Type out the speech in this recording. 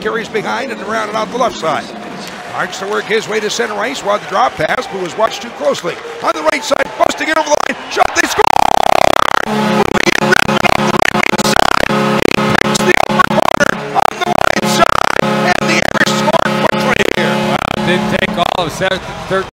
carries behind and around and out the left side. Marks to work his way to center ice while the drop pass, but was watched too closely. On the right side, busting it over the line. Shot, they score! Moving in, Redmond off the right wing side. He picks the upper corner on the right side, and the Irish score quickly here. Well, it didn't take all of 13